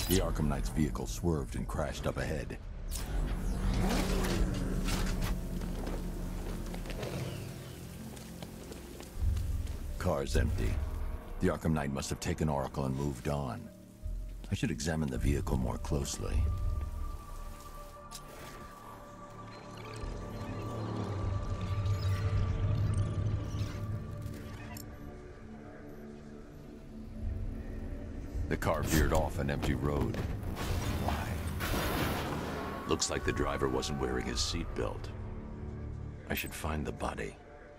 The Arkham Knight's vehicle swerved and crashed up ahead. Car's empty. The Arkham Knight must have taken Oracle and moved on. I should examine the vehicle more closely. The car veered off an empty road. Why? Looks like the driver wasn't wearing his seatbelt. I should find the body.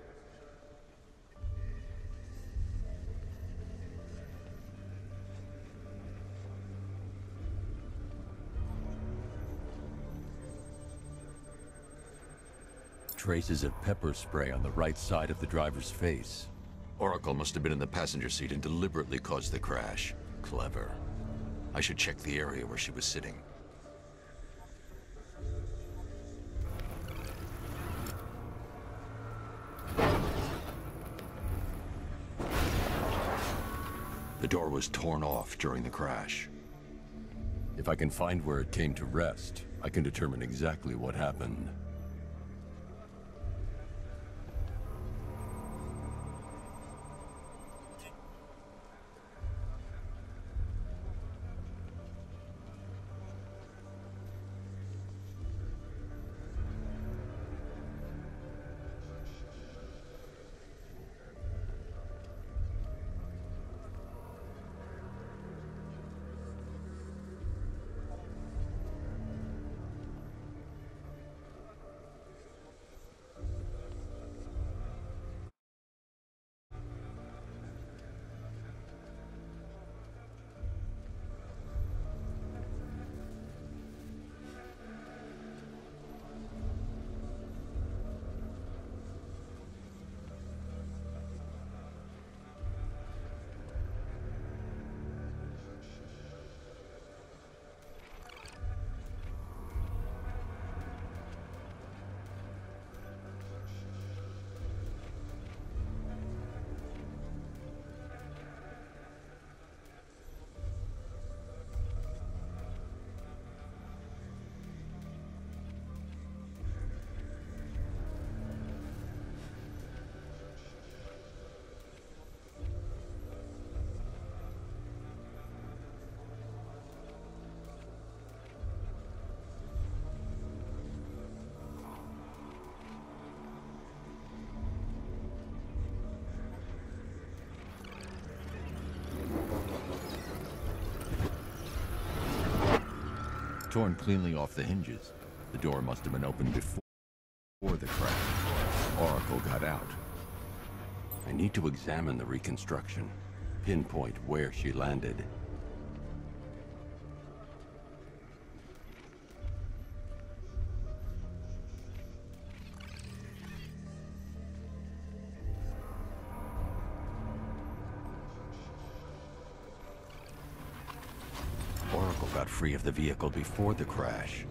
Traces of pepper spray on the right side of the driver's face. Oracle must have been in the passenger seat and deliberately caused the crash. Clever. I should check the area where she was sitting. The door was torn off during the crash. If I can find where it came to rest, I can determine exactly what happened. Torn cleanly off the hinges. The door must have been opened before the crash. Oracle got out. I need to examine the reconstruction, pinpoint where she landed. Oracle got free of the vehicle before the crash.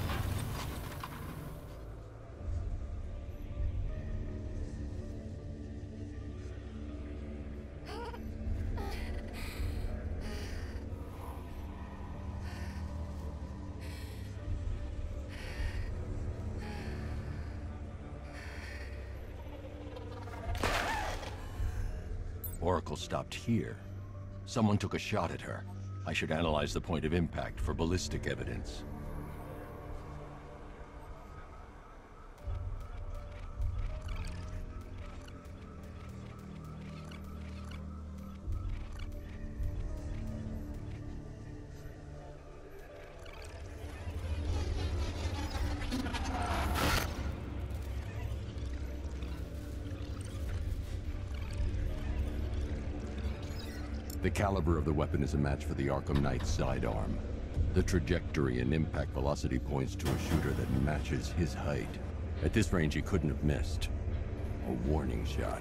Oracle stopped here. Someone took a shot at her. I should analyze the point of impact for ballistic evidence. The caliber of the weapon is a match for the Arkham Knight's sidearm. The trajectory and impact velocity points to a shooter that matches his height. At this range, he couldn't have missed. A warning shot.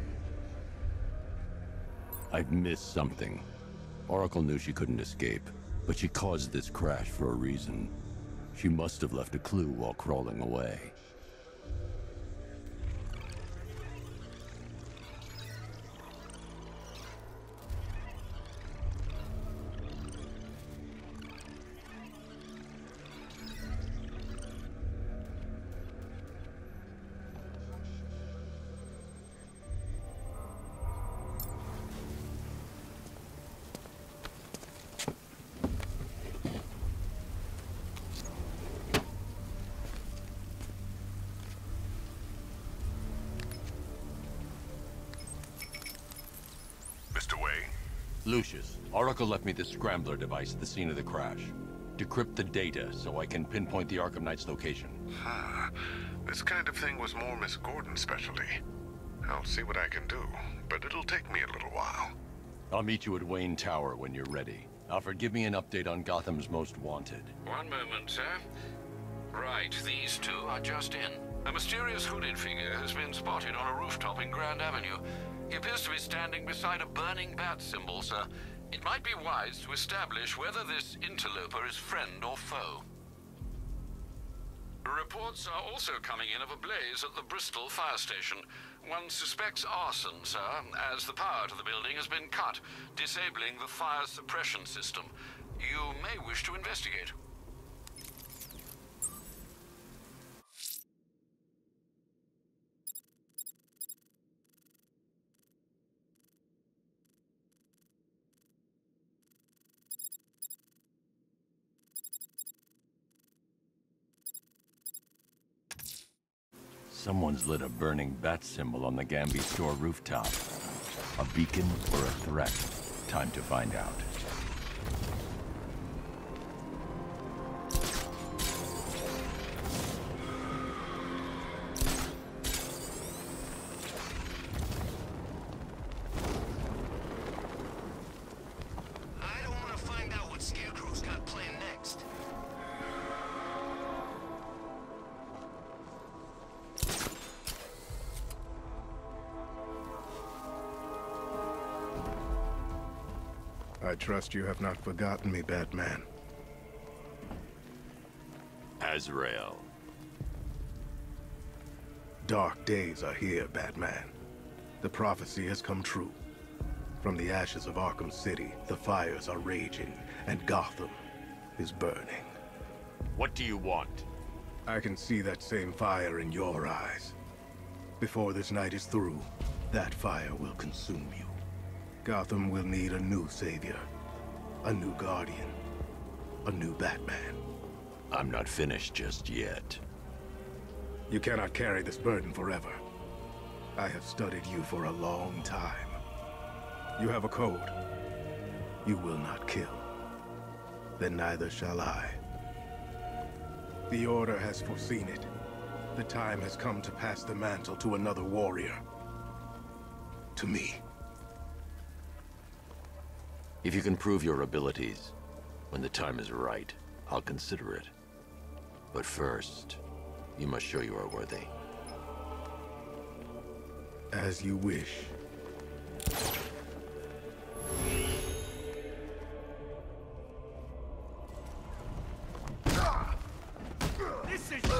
I've missed something. Oracle knew she couldn't escape. But she caused this crash for a reason. She must have left a clue while crawling away. Lucius, Oracle left me the Scrambler device at the scene of the crash. Decrypt the data so I can pinpoint the Arkham Knight's location. This kind of thing was more Miss Gordon's specialty. I'll see what I can do, but it'll take me a little while. I'll meet you at Wayne Tower when you're ready. Alfred, give me an update on Gotham's Most Wanted. One moment, sir. Right, these two are just in. A mysterious hooded figure has been spotted on a rooftop in Grand Avenue. He appears to be standing beside a burning bat symbol, sir. It might be wise to establish whether this interloper is friend or foe. Reports are also coming in of a blaze at the Bristol fire station. One suspects arson, sir, as the power to the building has been cut, disabling the fire suppression system. You may wish to investigate. Someone's lit a burning bat symbol on the Gambi store rooftop. A beacon or a threat? Time to find out. I don't want to find out what Scarecrow's got planned next. I trust you have not forgotten me, Batman. Azrael. Dark days are here, Batman. The prophecy has come true. From the ashes of Arkham City, the fires are raging, and Gotham is burning. What do you want? I can see that same fire in your eyes. Before this night is through, that fire will consume you. Gotham will need a new savior, a new guardian, a new Batman. I'm not finished just yet. You cannot carry this burden forever. I have studied you for a long time. You have a code. You will not kill. Then neither shall I. The Order has foreseen it. The time has come to pass the mantle to another warrior. To me. If you can prove your abilities, when the time is right, I'll consider it. But first, you must show you are worthy. As you wish. This is...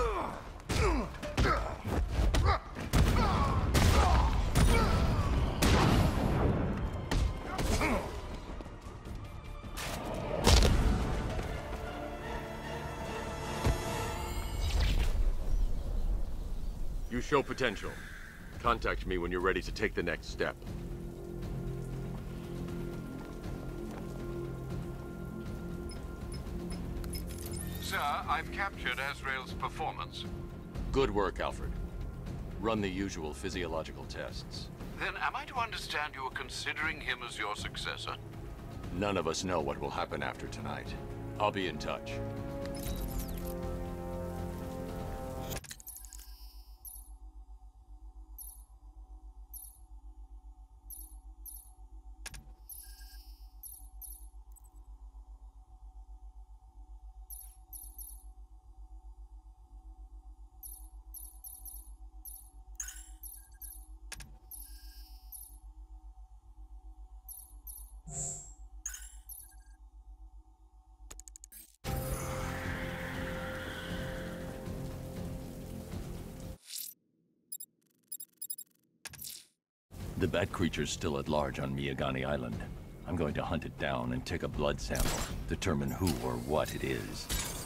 You show potential. Contact me when you're ready to take the next step. Sir, I've captured Azrael's performance. Good work, Alfred. Run the usual physiological tests. Then am I to understand you are considering him as your successor? None of us know what will happen after tonight. I'll be in touch. The bat creature's still at large on Miyagani Island. I'm going to hunt it down and take a blood sample, determine who or what it is.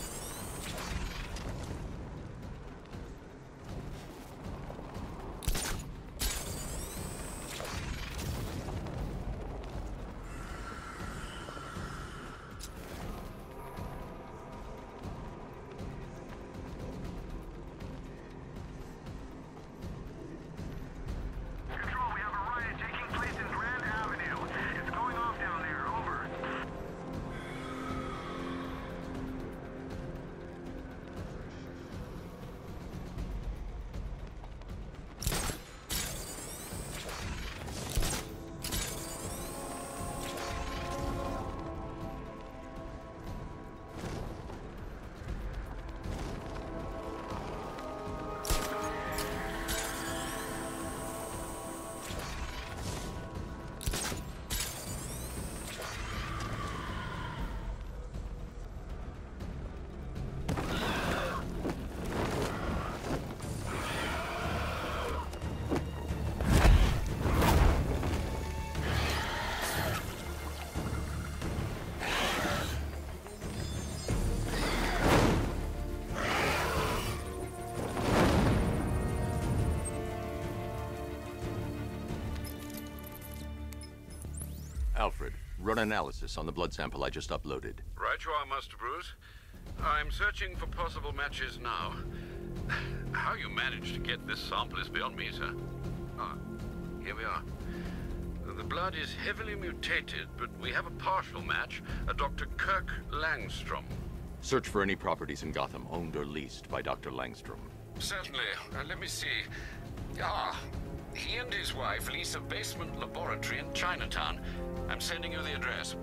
Alfred, run analysis on the blood sample I just uploaded. Right you are, Master Bruce. I'm searching for possible matches now. How you managed to get this sample is beyond me, sir. Ah, here we are. The blood is heavily mutated, but we have a partial match, a Dr. Kirk Langstrom. Search for any properties in Gotham owned or leased by Dr. Langstrom. Certainly. Let me see. Ah, he and his wife lease a basement laboratory in Chinatown. I'm sending you the address.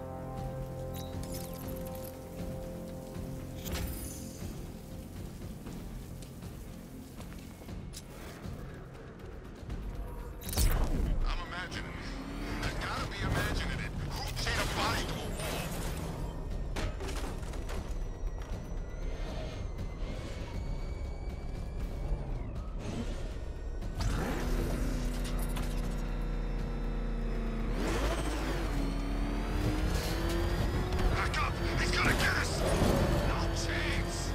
I'm imagining. I gotta be imagining it. Who chained a body to a wall? Back up! He's gonna get us! No chance!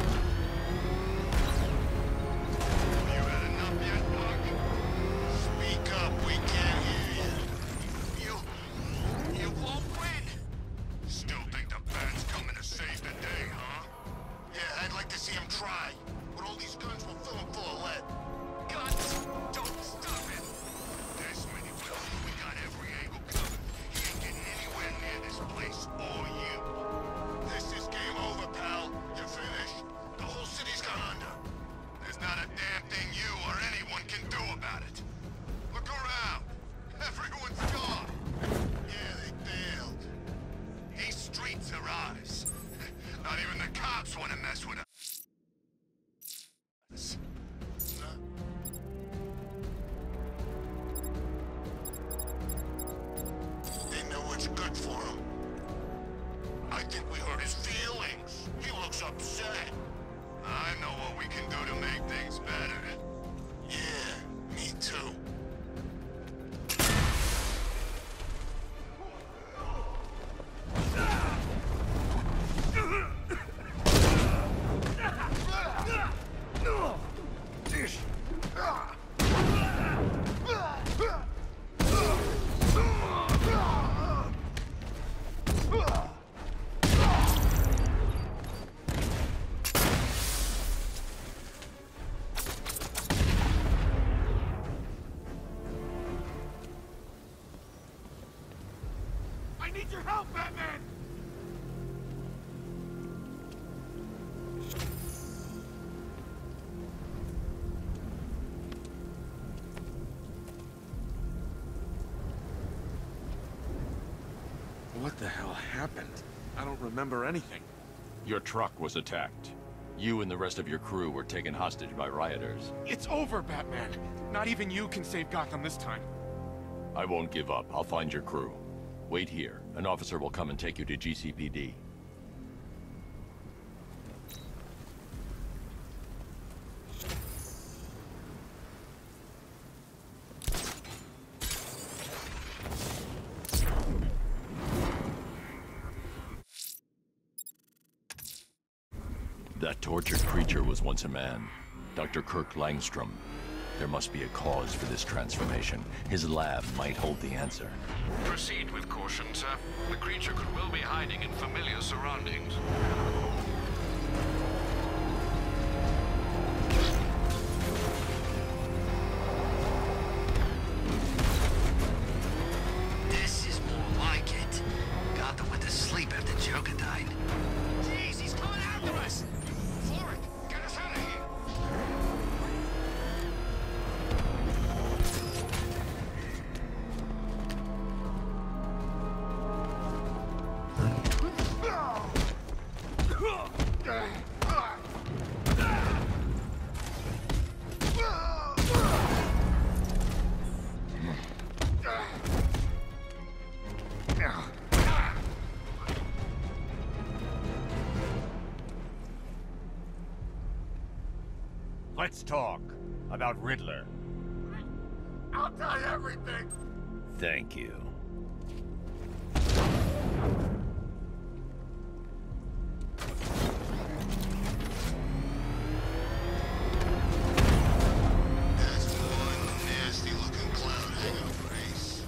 You had enough yet, punk? Speak up, we can't hear you. You won't win! Still think the band's coming to save the day, huh? Yeah, I'd like to see him try. But all these guns will fill him full of lead. Guns! Don't stop him! This many will. We got every angle covered. He ain't getting anywhere near this place or you. This is game over, pal. You're finished. The whole city's gone under. There's not a damn thing you or anyone can do about it. Look around. Everyone's gone. Yeah, they bailed. These streets are ours. Not even the cops want to mess with us. They know what's good for him. I think we hurt his feelings. He looks upset. I know what we can do to make things better. Yeah, me too. I need your help, Batman! What the hell happened? I don't remember anything. Your truck was attacked. You and the rest of your crew were taken hostage by rioters. It's over, Batman. Not even you can save Gotham this time. I won't give up. I'll find your crew. Wait here. An officer will come and take you to GCPD. That tortured creature was once a man. Dr. Kirk Langstrom. There must be a cause for this transformation. His lab might hold the answer. Proceed with caution, sir. The creature could well be hiding in familiar surroundings. This is more like it. Gotham went to sleep after Joker died. Jeez, he's coming after us! Florrick, get us out of here! Let's talk about Riddler. I'll tell you everything. Thank you. That's one nasty-looking cloud hanging over Ace.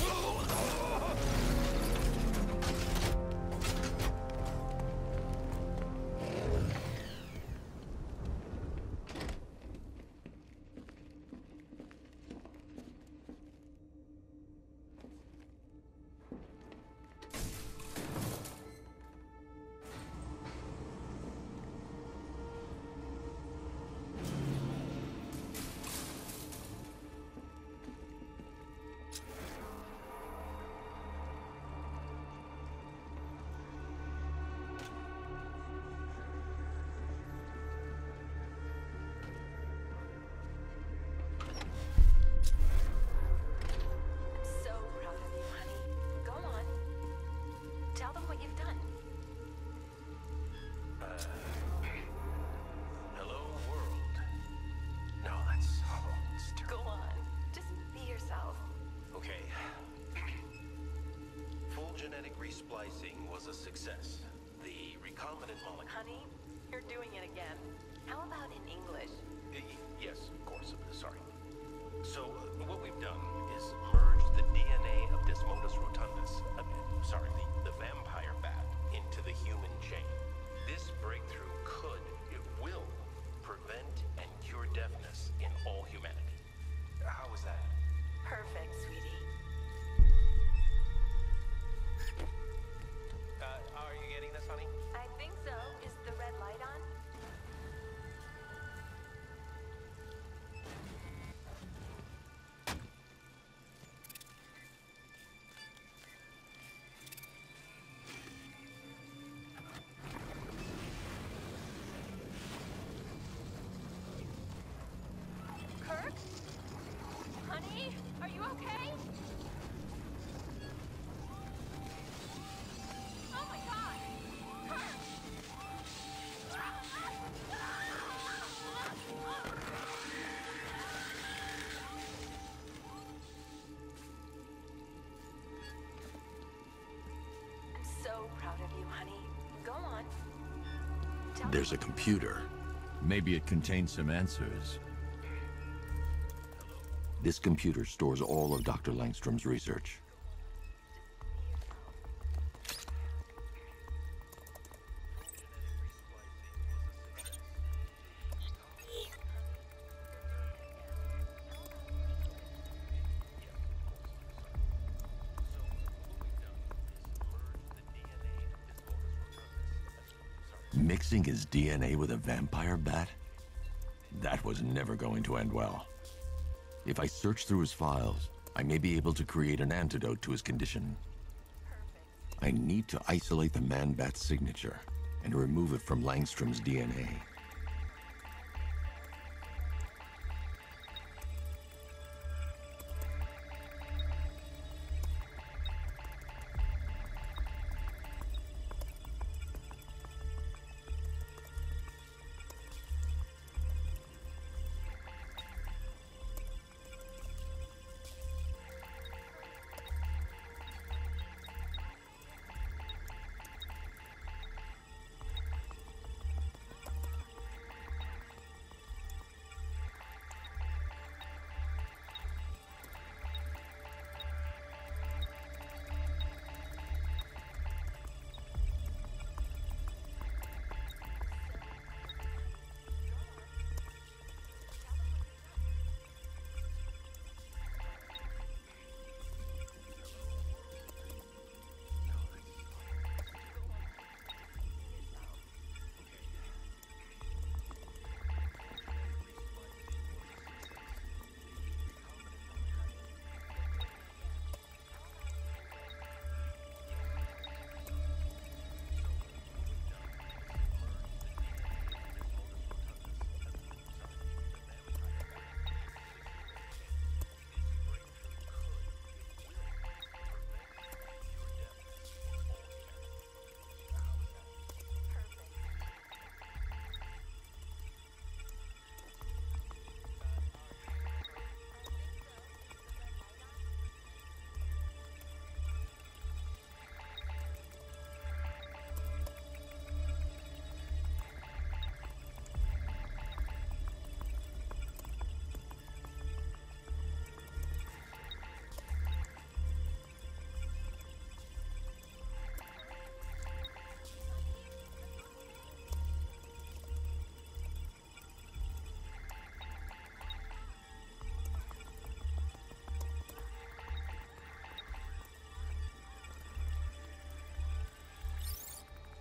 So proud of you, honey. Go on. Tell them what you've done. Hello, world. No, that's... Go on. Just be yourself. Okay. Full genetic resplicing was a success. The recombinant molecule... Honey, you're doing it again. How about in English? Yes, of course. Sorry. So, what we've done is merged the DNA of Desmodus rotundus, the vampire bat, into the human chain. This breakthrough it will prevent and cure deafness in all humanity. How is that? Perfect, sweetie. Are you getting this, honey? I think so. Is the red light on? Kirk? Honey, are you okay? Oh my God! Kirk! I'm so proud of you, honey. Go on. Tell There's a computer. Maybe it contains some answers. This computer stores all of Dr. Langstrom's research. Mixing his DNA with a vampire bat? That was never going to end well. If I search through his files, I may be able to create an antidote to his condition. I need to isolate the man-bat's signature and remove it from Langstrom's DNA.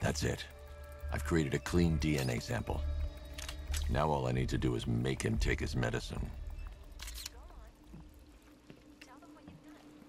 That's it. I've created a clean DNA sample. Now all I need to do is make him take his medicine. Go on. Tell them what you've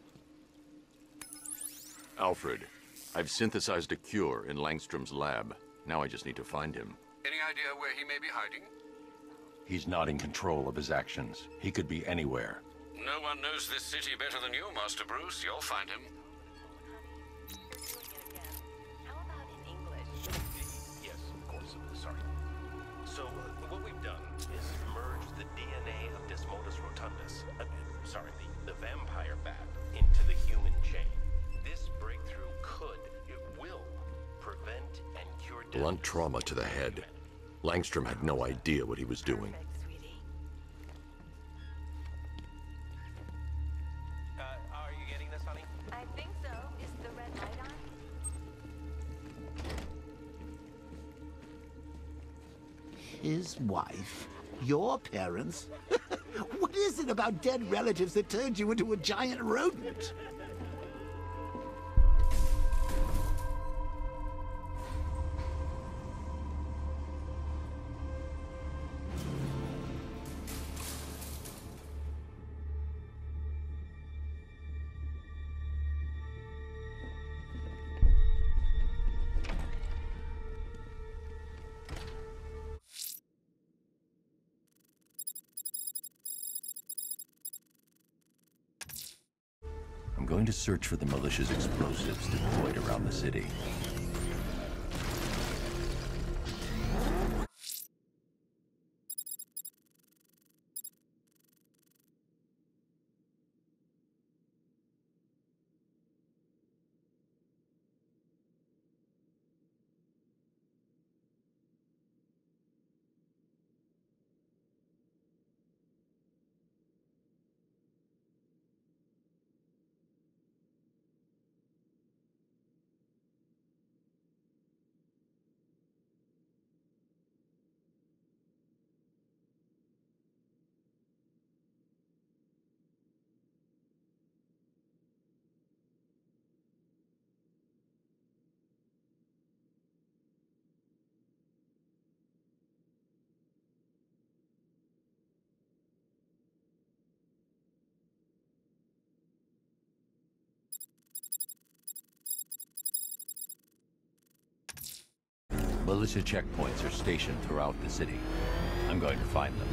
done. Alfred, I've synthesized a cure in Langstrom's lab. Now I just need to find him. Any idea where he may be hiding? He's not in control of his actions. He could be anywhere. No one knows this city better than you, Master Bruce. You'll find him. Doing it again. How about in English? Yes, of course. Sorry. So, what we've done is merge the DNA of Desmodus rotundus, the vampire bat, into the human chain. This breakthrough will prevent and cure death. Blunt trauma to the head. Langstrom had no idea what he was doing. Perfect, sweetie. Are you getting this, honey? I think so. Is the red light on? His wife? Your parents? What is it about dead relatives that turned you into a giant rodent? I'm going to search for the militia's explosives deployed around the city. Militia checkpoints are stationed throughout the city. I'm going to find them.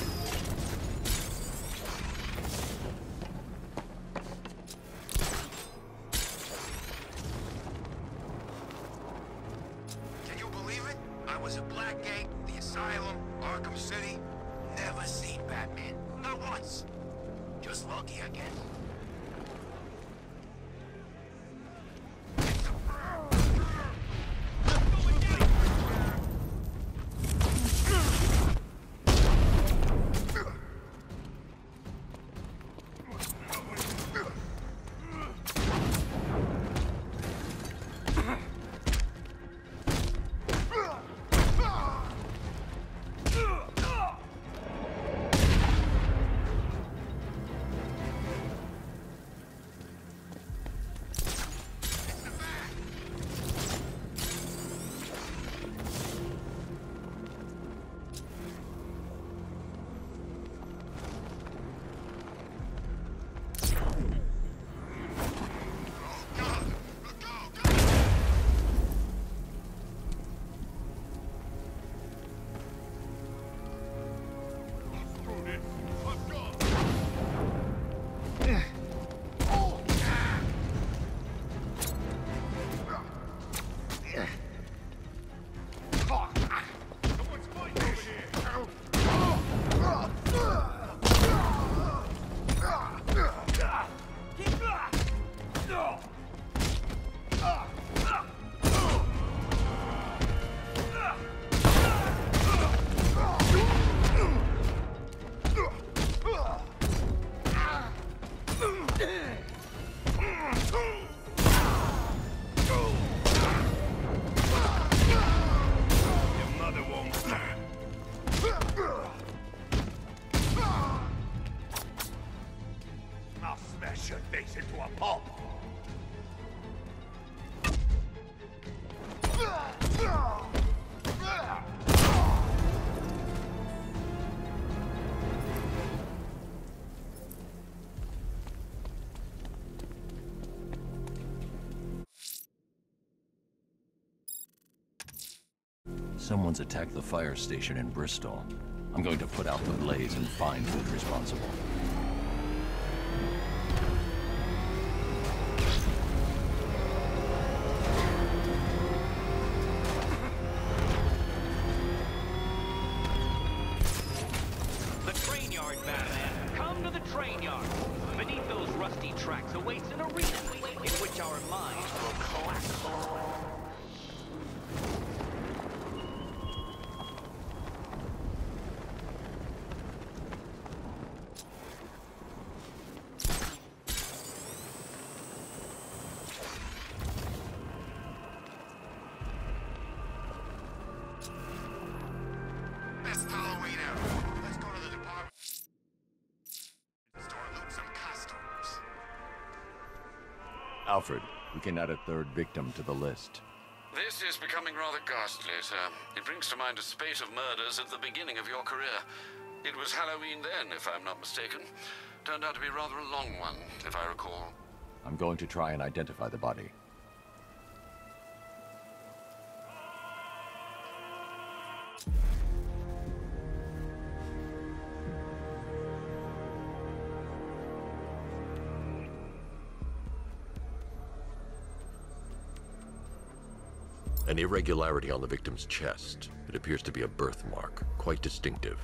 Can you believe it? I was at Blackgate, the Asylum, Arkham City. Never seen Batman. Not once. Just lucky, I guess. Someone's attacked the fire station in Bristol. I'm going to put out the blaze and find who's responsible. The train yard, Batman! Come to the train yard! Beneath those rusty tracks awaits an arena in which our minds will collapse. Best Halloween ever. Let's go to the department store and loot some costumes. Alfred, we can add a third victim to the list. This is becoming rather ghastly, sir. It brings to mind a spate of murders at the beginning of your career. It was Halloween then, if I'm not mistaken. Turned out to be rather a long one, if I recall. I'm going to try and identify the body. An irregularity on the victim's chest. It appears to be a birthmark, quite distinctive.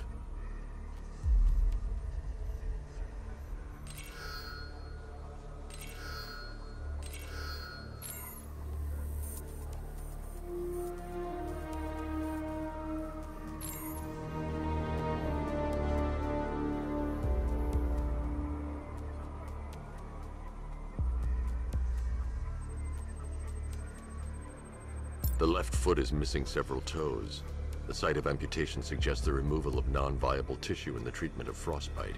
The left foot is missing several toes. The site of amputation suggests the removal of non-viable tissue in the treatment of frostbite.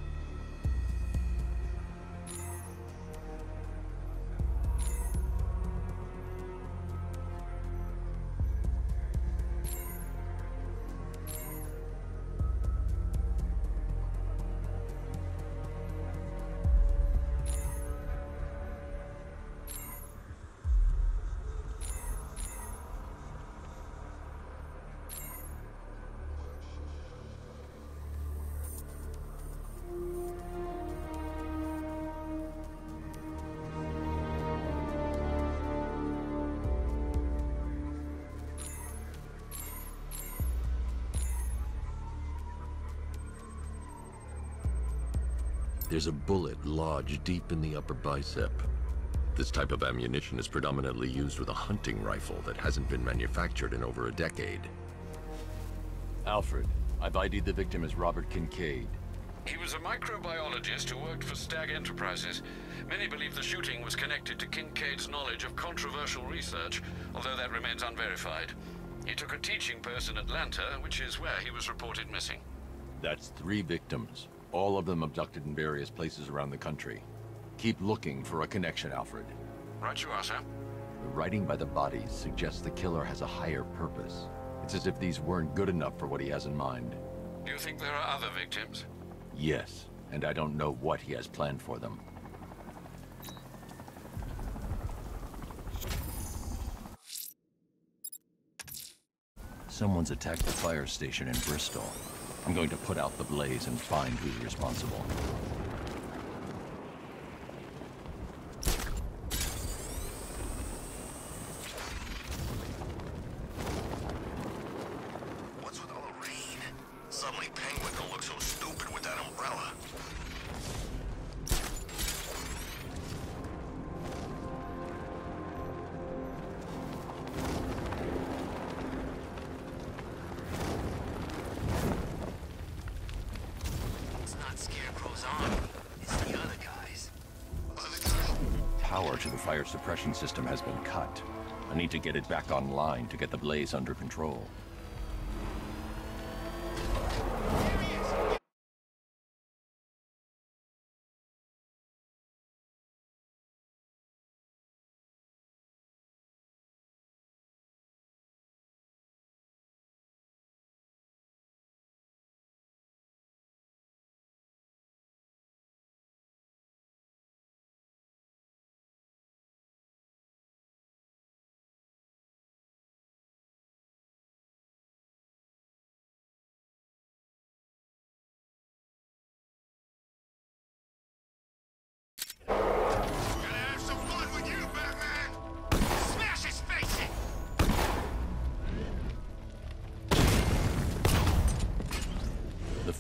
There's a bullet lodged deep in the upper bicep. This type of ammunition is predominantly used with a hunting rifle that hasn't been manufactured in over a decade. Alfred, I've ID'd the victim as Robert Kincaid. He was a microbiologist who worked for Stag Enterprises. Many believe the shooting was connected to Kincaid's knowledge of controversial research, although that remains unverified. He took a teaching post in Atlanta, which is where he was reported missing. That's 3 victims, all of them abducted in various places around the country. Keep looking for a connection, Alfred. Right you are, sir. The writing by the bodies suggests the killer has a higher purpose. It's as if these weren't good enough for what he has in mind. Do you think there are other victims? Yes, and I don't know what he has planned for them. Someone's attacked the fire station in Bristol. I'm going to put out the blaze and find who's responsible. What's with all the rain? Suddenly Penguin don't look so stupid with that umbrella. It's not Scarecrow's army, it's the other guys. Power to the fire suppression system has been cut. I need to get it back online to get the blaze under control.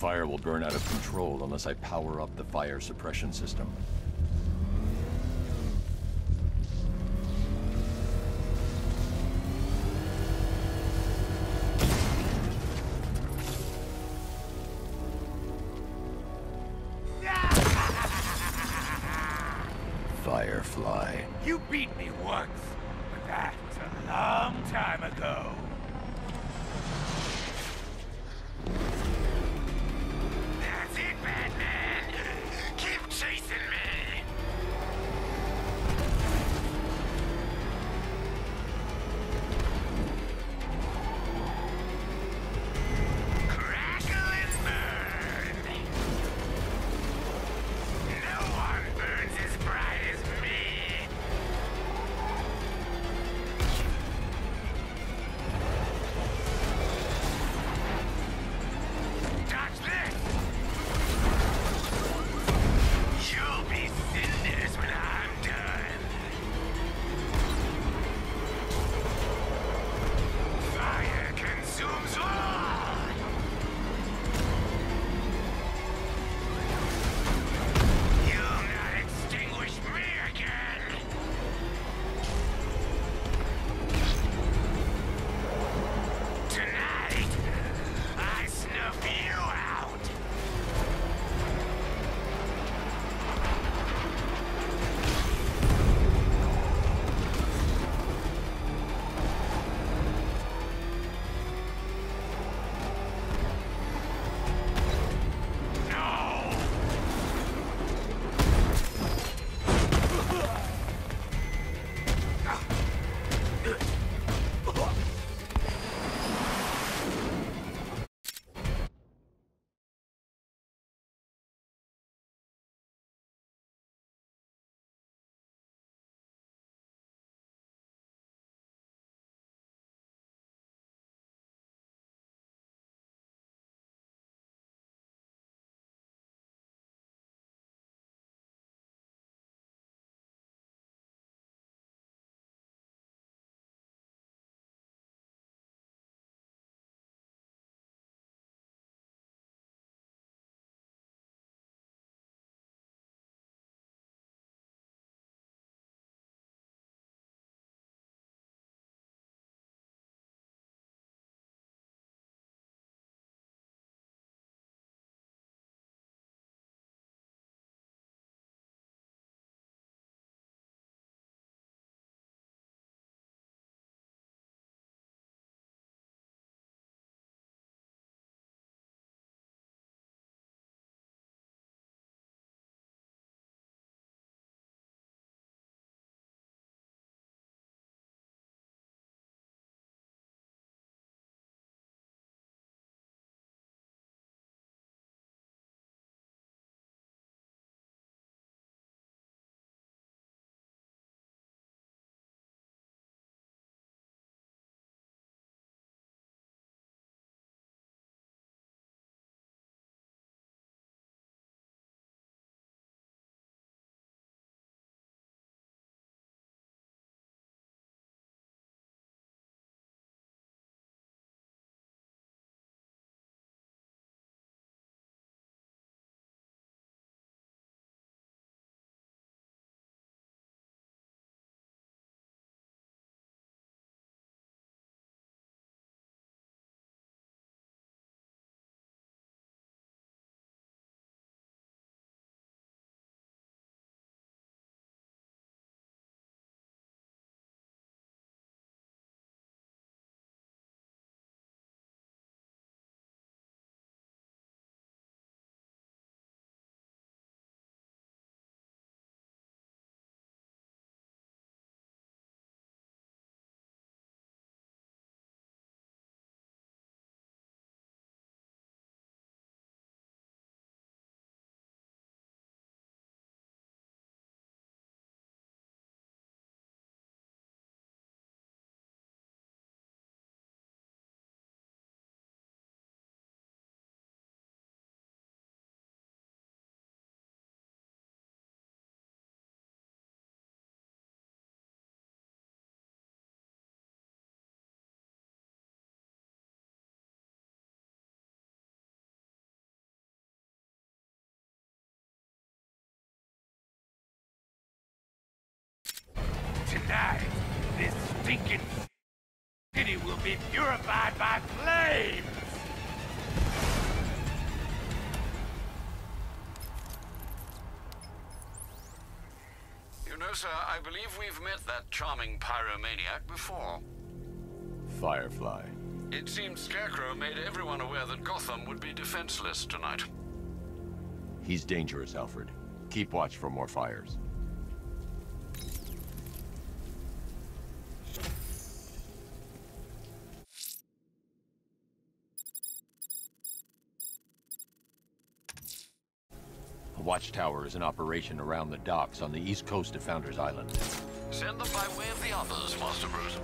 fire will burn out of control unless I power up the fire suppression system. Firefly. You beat me once, but that was a long time ago. That's it, Batman! Keep chasing me! Crackle and burn! No one burns as bright as me! Tonight, this stinking city will be purified by flames! You know, sir, I believe we've met that charming pyromaniac before. Firefly. It seems Scarecrow made everyone aware that Gotham would be defenseless tonight. He's dangerous, Alfred. Keep watch for more fires. A watchtower is in operation around the docks on the east coast of Founders Island. Send them by way of the others, Master Bruce.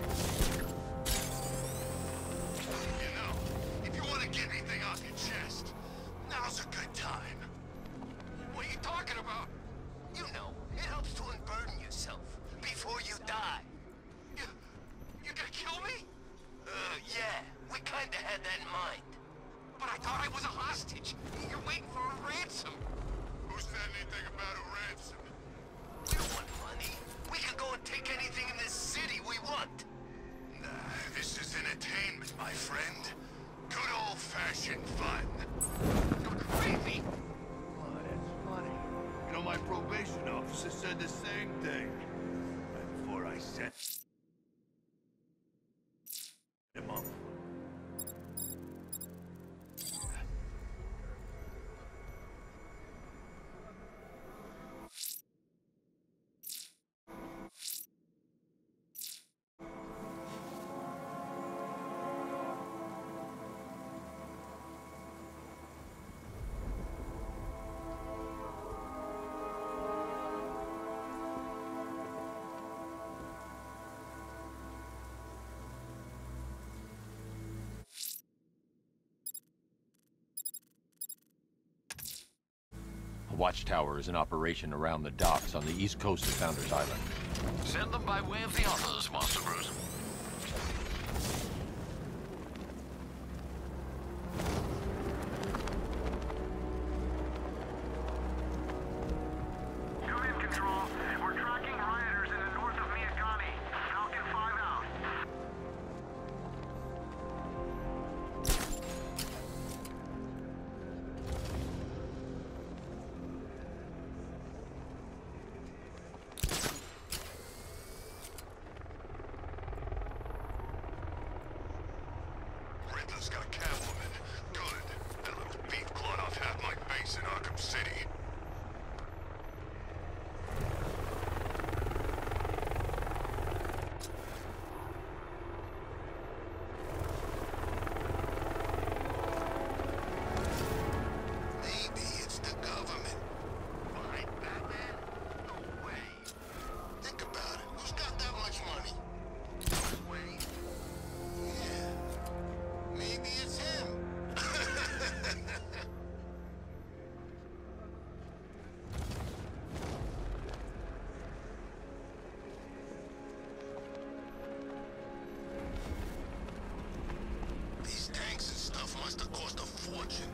You know, if you want to get anything off your chest, now's a good time. What are you talking about? You know, it helps to unburden yourself before you die. You gonna kill me? Yeah, we kinda had that in mind. But I thought I was a hostage. You're waiting for a ransom. Who said anything about a ransom? We don't want money. We can go and take anything in this city we want. This is entertainment, my friend. Good old-fashioned fun. You're crazy. Oh, that's funny. You know, my probation officer said the same thing. Right before I set him up. A watchtower is in operation around the docks on the east coast of Founders Island. Send them by way of the others, Master Bruce. Unit control, we're tracking rioters in the north of Miyagani. Falcon 5 out. Riddler's got Catwoman. Good. That little beat clawed off half my base in Arkham City. Maybe it's the government. Behind Batman? No way. Think about it. Who's got that much money? No way. Yeah. Maybe it's him. These tanks and stuff must have cost a fortune.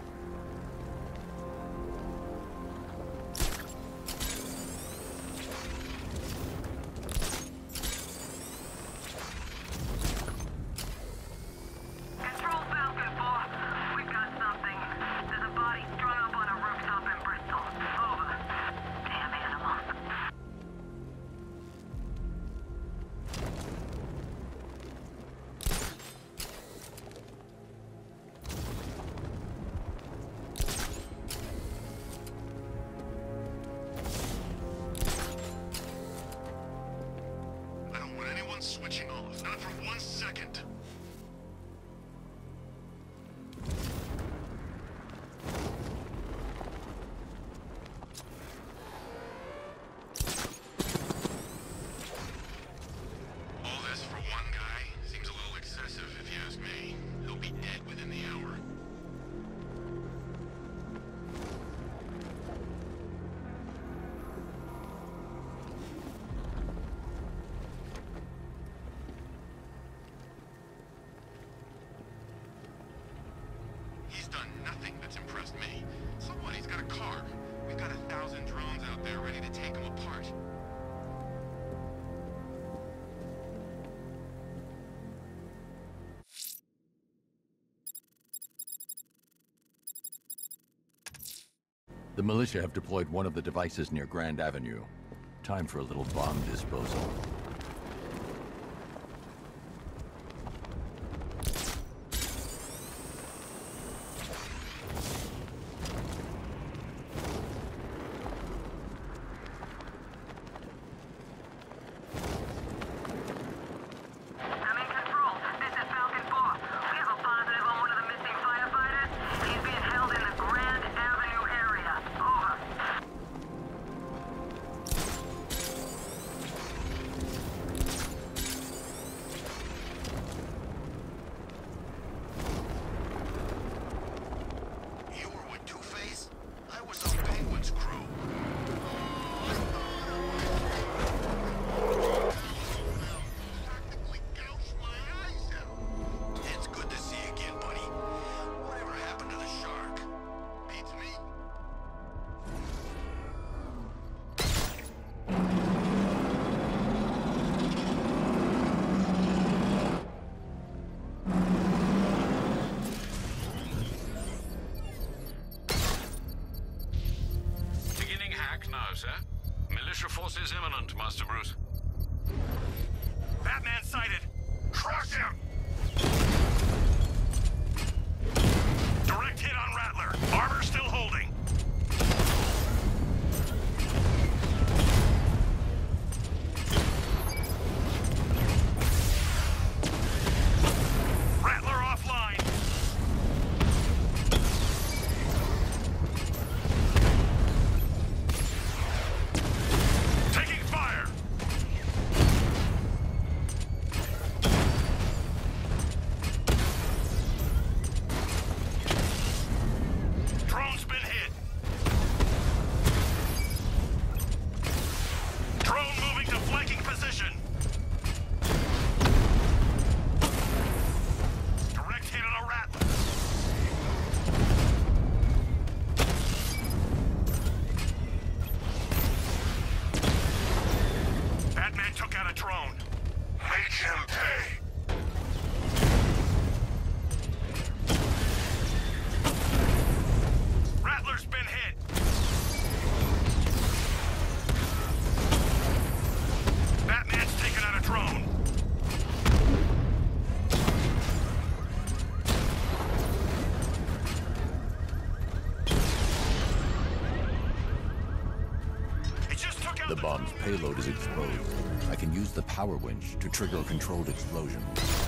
Control Falcon 4. We've got something. There's a body strung up on a rooftop in Bristol. Over. Damn animal. I don't want anyone switching off. Not for 1 second. All this for one guy seems a little excessive, if you ask me. He'll be dead within the hour. He's done nothing that's impressed me. So what? He's got a car. We've got 1,000 drones out there ready to take him apart. The militia have deployed one of the devices near Grand Avenue. Time for a little bomb disposal. Sir. Militia forces imminent, Master Bruce. Batman sighted! Crush him! Direct hit on Rattler. Armor still holding. Rattler offline. The bomb's payload is exposed. I can use the power winch to trigger a controlled explosion.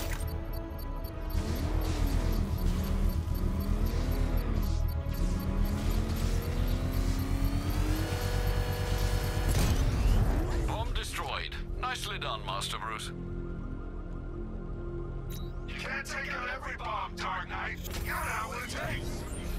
Bomb destroyed. Nicely done, Master Bruce. You can't take out every bomb, Dark Knight. You know what it takes.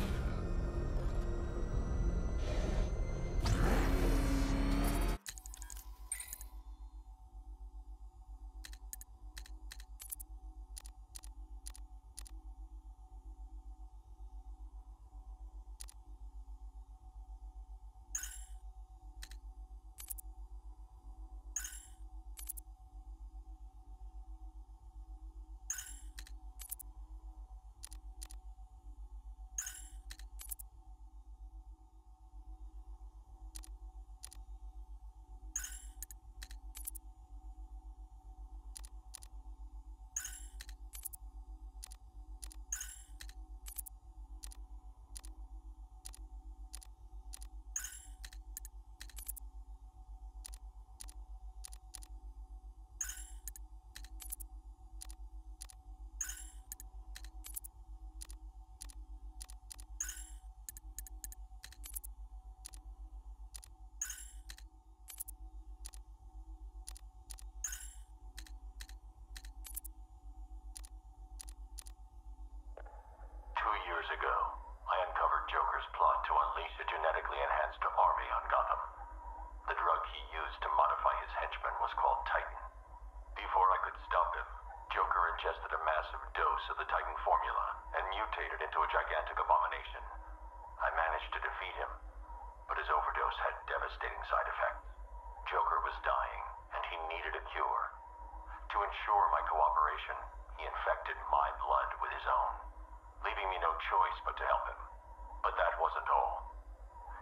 Ingested a massive dose of the Titan formula and mutated into a gigantic abomination. I managed to defeat him, but his overdose had devastating side effects. Joker was dying, and he needed a cure. To ensure my cooperation, he infected my blood with his own, leaving me no choice but to help him. But that wasn't all.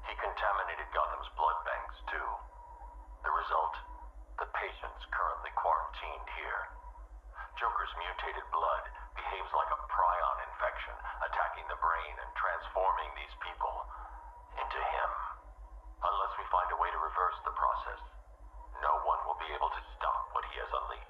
He contaminated Gotham's blood banks, too. The result? The patient's currently quarantined here. Joker's mutated blood behaves like a prion infection, attacking the brain and transforming these people into him. Unless we find a way to reverse the process, no one will be able to stop what he has unleashed.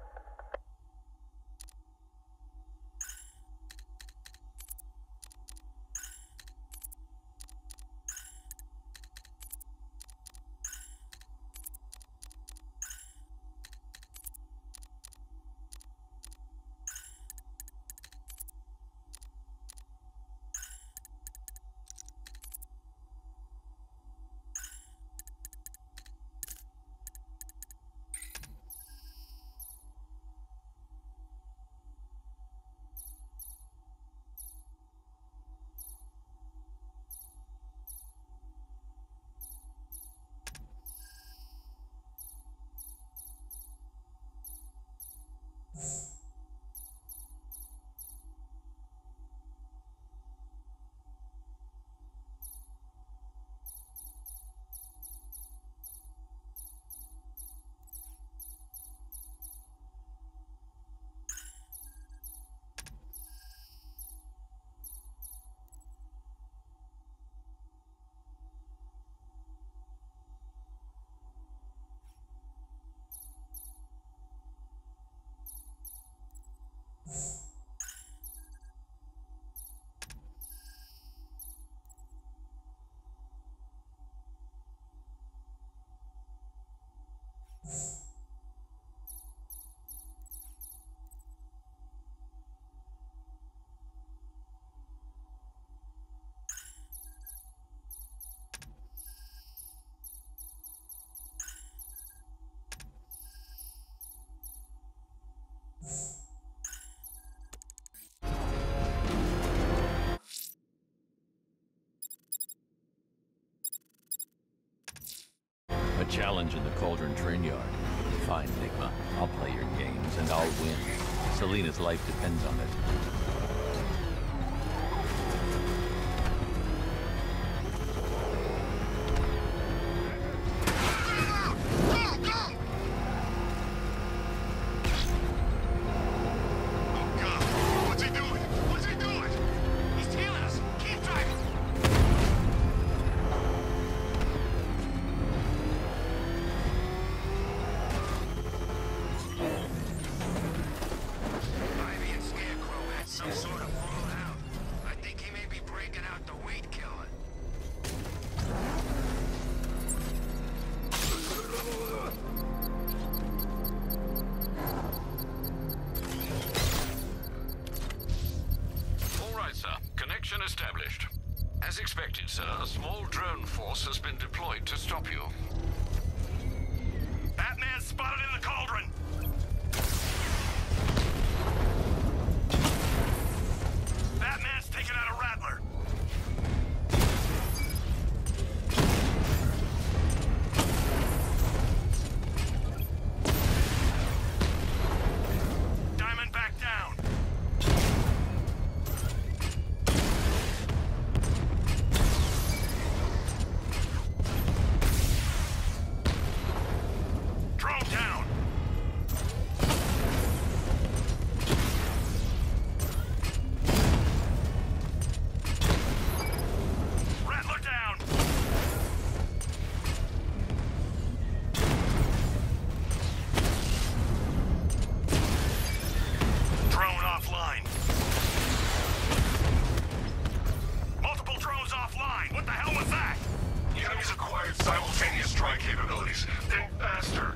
A challenge in the Cauldron train yard. Fine, Enigma. I'll play your games, and I'll win. Selina's life depends on it. Established. As expected, sir, a small drone force has been deployed to stop you. Batman spotted in the Cauldron! Batman's taken out a Rattler! Diamondback down! Simultaneous strike capabilities. Then faster.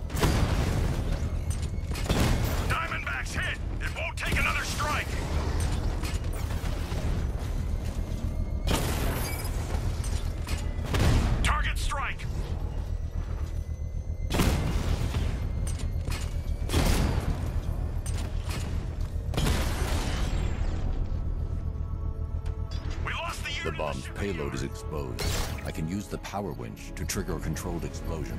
Diamondback's hit! It won't take another strike! Target strike! We lost the unit. The bomb's payload is exposed. I can use the power winch to trigger a controlled explosion.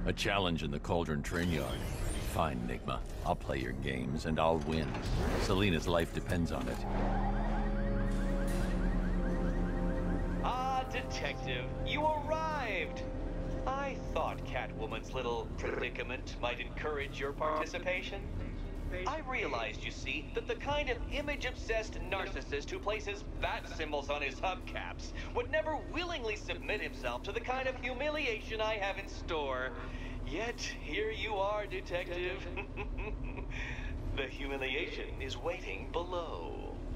A challenge in the Cauldron train yard. Fine, Enigma. I'll play your games, and I'll win. Selena's life depends on it. Ah, Detective, you arrived! I thought Catwoman's little predicament might encourage your participation. I realized, you see, that the kind of image-obsessed narcissist who places bat symbols on his hubcaps would never willingly submit himself to the kind of humiliation I have in store. Yet, here you are, Detective. The humiliation is waiting below.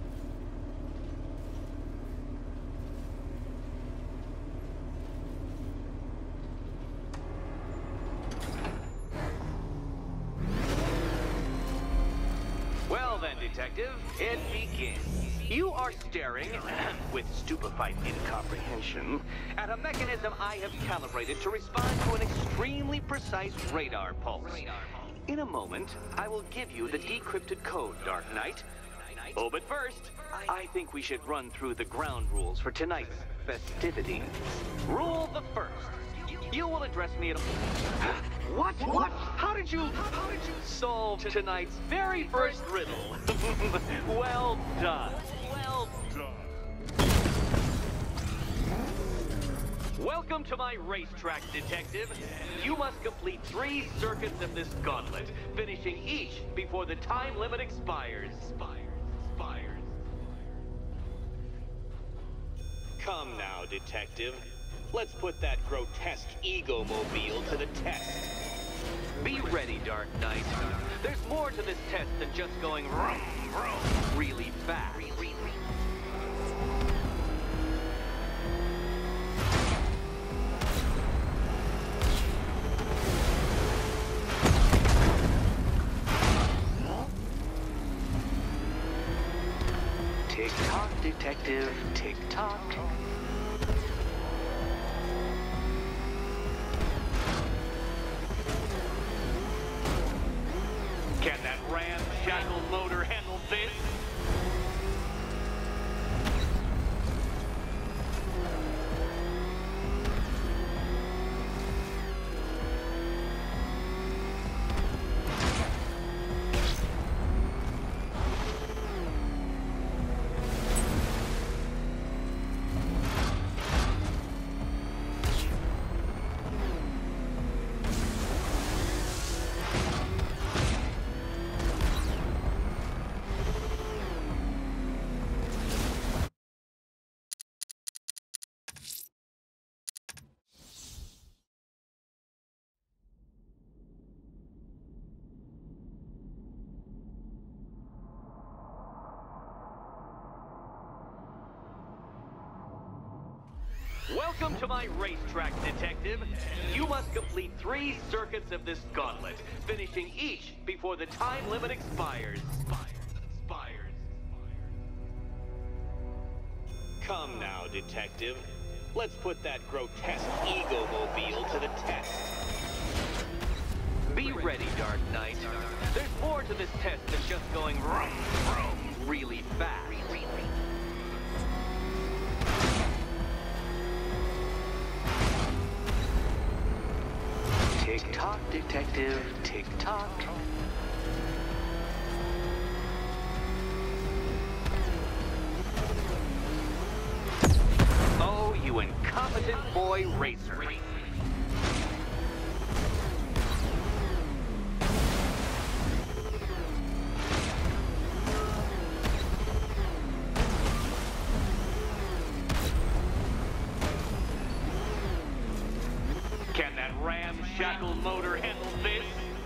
Well then, Detective, it begins. You are staring, with stupefied incomprehension, at a mechanism I have calibrated to respond to an extremely precise radar pulse. In a moment, I will give you the decrypted code, Dark Knight. Oh, but first, I think we should run through the ground rules for tonight's festivities. Rule the first. You will address me at a... What? How did you solve tonight's very first riddle? Well done. Well done. Welcome to my racetrack, Detective. You must complete 3 circuits of this gauntlet, finishing each before the time limit expires. Come now, Detective. Let's put that grotesque ego-mobile to the test. Be ready, Dark Knight. There's more to this test than just going vroom, vroom, really fast. Tick-tock, Detective, tick-tock. Can that ramshackle motor handle this? Welcome to my racetrack, Detective. You must complete 3 circuits of this gauntlet, finishing each before the time limit expires. Come now, Detective. Let's put that grotesque ego-mobile to the test. Be ready, Dark Knight. There's more to this test than just going vroom, vroom, really fast. Tick-tock, Detective, tick-tock. Oh, you incompetent boy racer. Can that ramshackle motor handle this?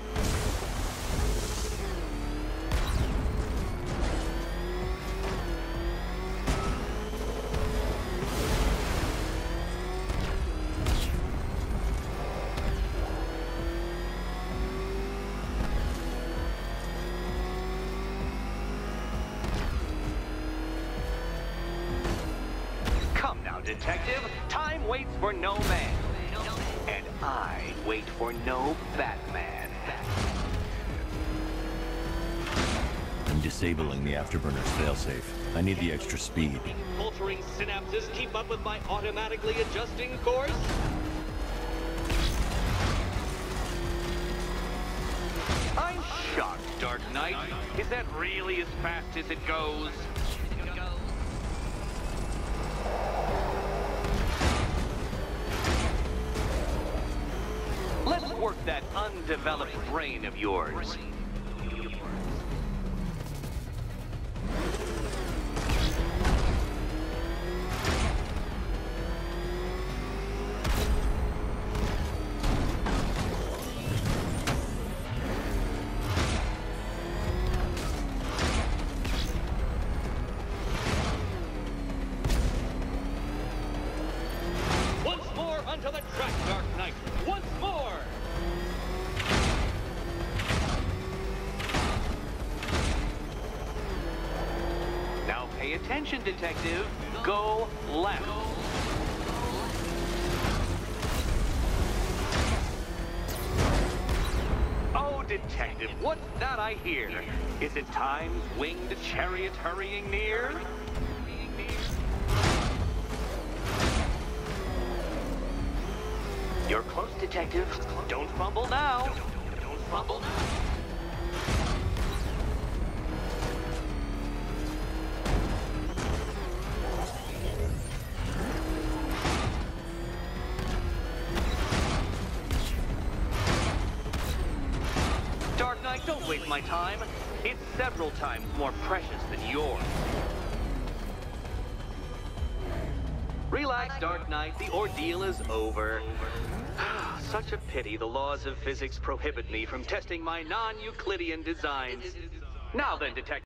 Come now, Detective. Time waits for no man. And I wait for no Batman. I'm disabling the Afterburner's failsafe. I need the extra speed. Filtering synapses keep up with my automatically adjusting course? shocked, Dark Knight. Is that really as fast as it goes? Let's work that undeveloped brain of yours. Once more onto the track, Dark Knight. Once more! Now pay attention, Detective. Go left. Oh, Detective, what's that I hear? Is it time's winged chariot hurrying near? You're close, Detective. Don't fumble now. Don't fumble now. Dark Knight, don't waste my time. It's several times more precious than yours. Relax, Dark Knight. The ordeal is over. Such a pity the laws of physics prohibit me from testing my non-Euclidean designs. Now then, Detective.